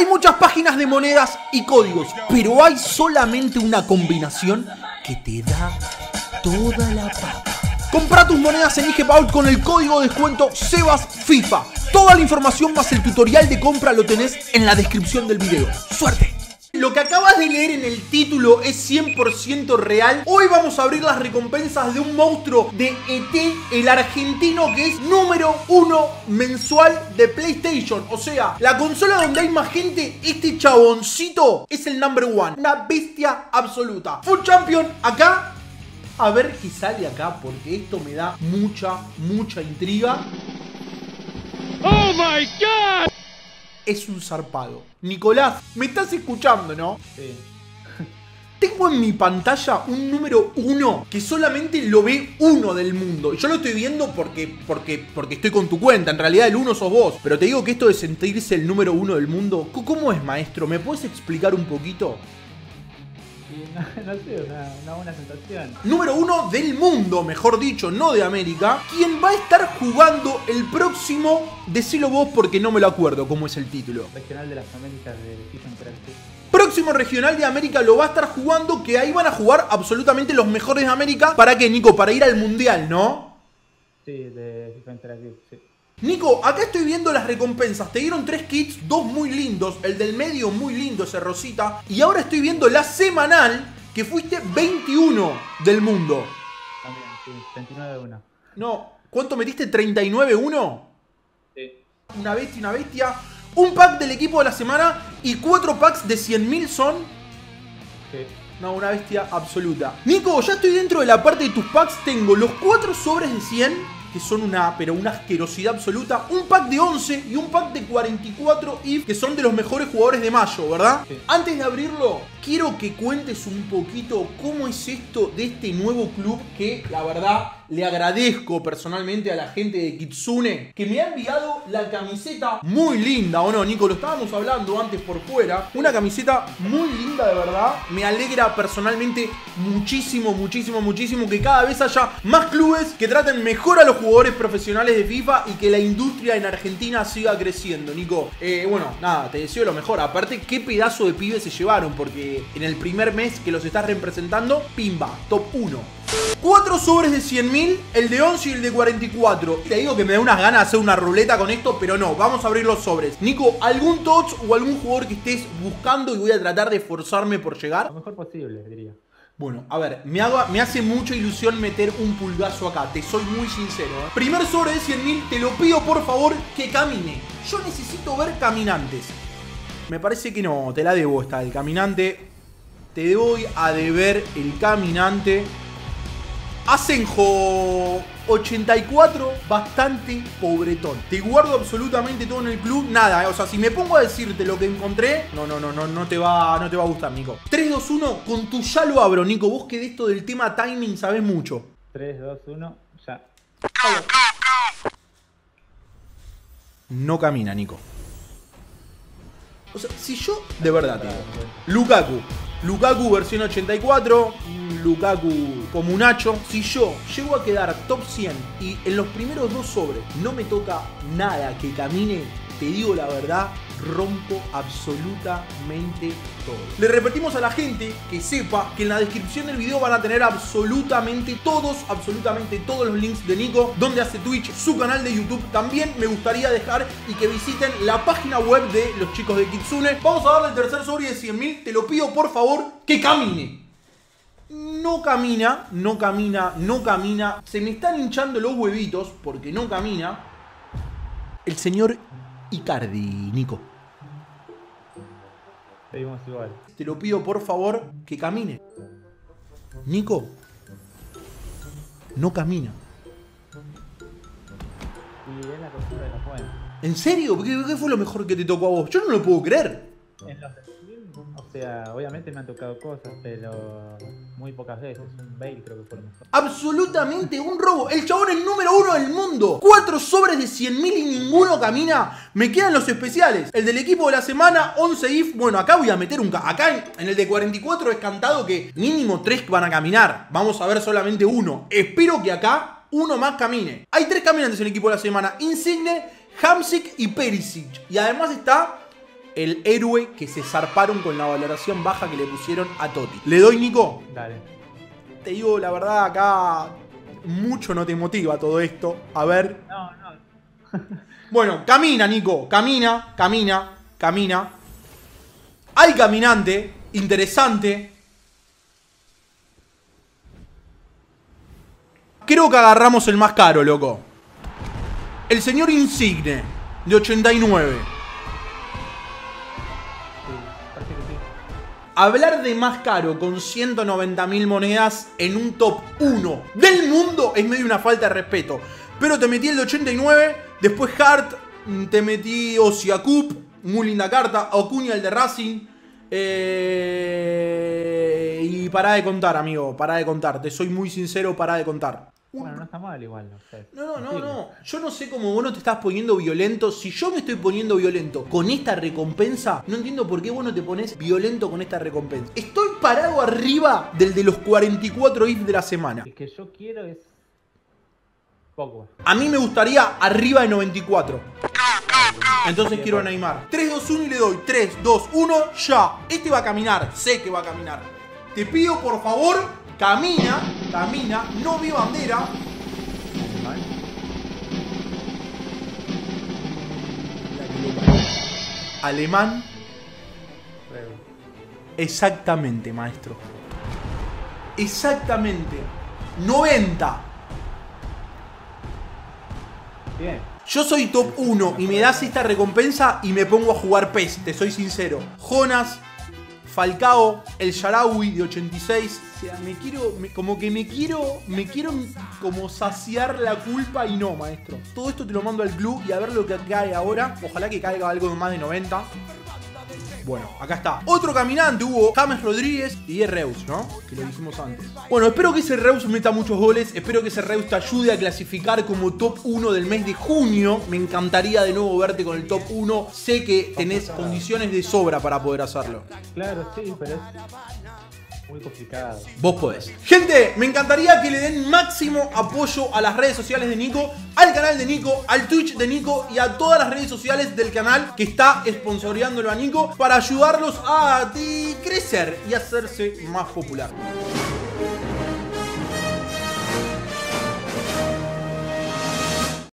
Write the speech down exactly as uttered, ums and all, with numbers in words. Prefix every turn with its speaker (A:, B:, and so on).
A: Hay muchas páginas de monedas y códigos, pero hay solamente una combinación que te da toda la papa. Compra tus monedas en IGPaul con el código de descuento SebasFIFA. Toda la información más el tutorial de compra lo tenés en la descripción del video. ¡Suerte! Lo que acabas de leer en el título es cien por ciento real. Hoy vamos a abrir las recompensas de un monstruo de E T, el argentino que es número uno mensual de PlayStation. O sea, la consola donde hay más gente, este chaboncito es el number one. Una bestia absoluta. Food Champion acá. A ver qué sale acá, porque esto me da mucha, mucha intriga.
B: ¡Oh, my God!
A: Es un zarpado. Nicolás, me estás escuchando, ¿no?
C: Sí.
A: Tengo en mi pantalla un número uno que solamente lo ve uno del mundo. Y yo lo estoy viendo porque, porque, porque estoy con tu cuenta. En realidad el uno sos vos. Pero te digo que esto de sentirse el número uno del mundo, ¿cómo es, maestro? ¿Me puedes explicar un poquito?
C: No, no sé, una, una buena sensación.
A: Número uno del mundo, mejor dicho, no de América. Quien va a estar jugando el próximo, decilo vos porque no me lo acuerdo cómo es el título.
C: Regional de las Américas de FIFA Interactive.
A: Próximo regional de América lo va a estar jugando, que ahí van a jugar absolutamente los mejores de América. ¿Para qué, Nico? Para ir al mundial, ¿no?
C: Sí, de FIFA Interactive, sí.
A: Nico, acá estoy viendo las recompensas. Te dieron tres kits, dos muy lindos. El del medio muy lindo, ese rosita. Y ahora estoy viendo la semanal, que fuiste veintiuno del mundo.
C: También, sí, veintinueve uno.
A: No, ¿cuánto metiste? ¿treinta y nueve uno?
C: Sí.
A: Una bestia, una bestia. Un pack del equipo de la semana y cuatro packs de cien mil son...
C: Sí.
A: No, una bestia absoluta. Nico, ya estoy dentro de la parte de tus packs. Tengo los cuatro sobres de cien... que son una, pero una asquerosidad absoluta. Un pack de once y un pack de cuarenta y cuatro I F, que son de los mejores jugadores de mayo, ¿verdad?
C: Sí.
A: Antes de abrirlo, quiero que cuentes un poquito cómo es esto de este nuevo club que, la verdad, le agradezco personalmente a la gente de Kitsune que me ha enviado la camiseta muy linda, ¿o no, Nico? Lo estábamos hablando antes por fuera. Una camiseta muy linda, de verdad. Me alegra personalmente muchísimo, muchísimo, muchísimo que cada vez haya más clubes que traten mejor a los jugadores profesionales de FIFA y que la industria en Argentina siga creciendo, Nico. Eh, bueno, nada, te deseo lo mejor. Aparte, qué pedazo de pibes se llevaron, porque en el primer mes que los estás representando, pimba, top uno. Cuatro sobres de cien mil, el de once y el de cuarenta y cuatro. Te digo que me da unas ganas de hacer una ruleta con esto, pero no, vamos a abrir los sobres. Nico, ¿algún touch o algún jugador que estés buscando y voy a tratar de esforzarme por llegar?
C: Lo mejor posible, diría.
A: Bueno, a ver, me, hago, me hace mucha ilusión meter un pulgazo acá, te soy muy sincero, ¿eh? Primer sobre de cien mil, te lo pido por favor que camine. Yo necesito ver caminantes. Me parece que no, te la debo esta, el caminante. Te voy a deber el caminante. Asenjo ochenta y cuatro, bastante pobretón. Te guardo absolutamente todo en el club. Nada, eh. O sea, si me pongo a decirte lo que encontré, no, no, no, no, no te va, no te va a gustar, Nico. tres, dos, uno, con tu ya lo abro, Nico. Vos que de esto del tema timing sabés mucho.
C: tres, dos, uno, ya.
A: No camina, Nico. O sea, si yo, de verdad te digo, Lukaku, Lukaku versión ochenta y cuatro, Lukaku como un hacho. Si yo llego a quedar top cien y en los primeros dos sobres no me toca nada que camine, te digo la verdad, rompo absolutamente todo. Le repetimos a la gente que sepa que en la descripción del video van a tener absolutamente todos, absolutamente todos los links de Nico, donde hace Twitch, su canal de YouTube. También me gustaría dejar y que visiten la página web de los chicos de Kitsune. Vamos a darle el tercer sobre de cien mil. Te lo pido por favor que camine. No camina, no camina, no camina. Se me están hinchando los huevitos porque no camina. El señor Icardi, Nico.
C: Seguimos igual.
A: Te lo pido por favor que camine. Nico. No camina.
C: Y es la costura de la fuente.
A: ¿En serio? ¿Qué, ¿Qué fue lo mejor que te tocó a vos? Yo no lo puedo creer.
C: En los O sea, obviamente me han tocado cosas, pero muy pocas veces. Un bail creo que fue lo mejor.
A: Absolutamente un robo. El chabón es el número uno del mundo. Cuatro sobres de cien mil y ninguno camina. Me quedan los especiales. El del equipo de la semana, once I F. Bueno, acá voy a meter un... Acá en el de cuarenta y cuatro es cantado que mínimo tres van a caminar. Vamos a ver solamente uno. Espero que acá uno más camine. Hay tres caminantes en el equipo de la semana. Insigne, Hamsik y Perisic. Y además está el héroe que se zarparon con la valoración baja que le pusieron a Totti. ¿Le doy, Nico?
C: Dale.
A: Te digo la verdad, acá mucho no te motiva todo esto. A ver.
C: No, no.
A: Bueno, camina, Nico. Camina, camina, camina. Hay caminante. Interesante. Creo que agarramos el más caro, loco. El señor Insigne, de ochenta y nueve.
C: Sí, parece que sí.
A: Hablar de más caro con ciento noventa mil monedas en un top uno del mundo es medio una falta de respeto. Pero te metí el de ochenta y nueve, después Hart, te metí Osiakup, muy linda carta, Ocuña el de Racing. Eh... Y pará de contar, amigo, pará de contar. Te soy muy sincero, pará de contar.
C: Bueno, no está mal igual, no sé.
A: No, no, no, no. Yo no sé cómo vos no te estás poniendo violento. Si yo me estoy poniendo violento con esta recompensa, no entiendo por qué vos no te pones violento con esta recompensa. Estoy parado arriba del de los cuarenta y cuatro I F de la semana.
C: El que yo quiero es Pogba.
A: A mí me gustaría arriba de noventa y cuatro. Entonces quiero a Neymar. tres, dos, uno y le doy. tres, dos, uno, ya. Este va a caminar. Sé que va a caminar. Te pido, por favor, camina. Camina. No vi bandera. Alemán. Exactamente, maestro. Exactamente. noventa.
C: Bien.
A: Yo soy top uno y me das esta recompensa y me pongo a jugar P E S, te soy sincero. Jonas, Falcao, el Sharawi de ochenta y seis. O sea, me quiero, me, como que me quiero, me quiero como saciar la culpa y no, maestro. Todo esto te lo mando al club y a ver lo que cae ahora. Ojalá que caiga algo de más de noventa. Bueno, acá está. Otro caminante, hubo James Rodríguez y Reus, ¿no? Que lo dijimos antes. Bueno, espero que ese Reus meta muchos goles. Espero que ese Reus te ayude a clasificar como top uno del mes de junio. Me encantaría de nuevo verte con el top uno. Sé que tenés condiciones de sobra para poder hacerlo.
C: Claro, sí, pero es muy complicado.
A: Vos podés. Gente, me encantaría que le den máximo apoyo a las redes sociales de Nico, al canal de Nico, al Twitch de Nico y a todas las redes sociales del canal que está sponsoreándolo a Nico para ayudarlos a crecer y hacerse más popular.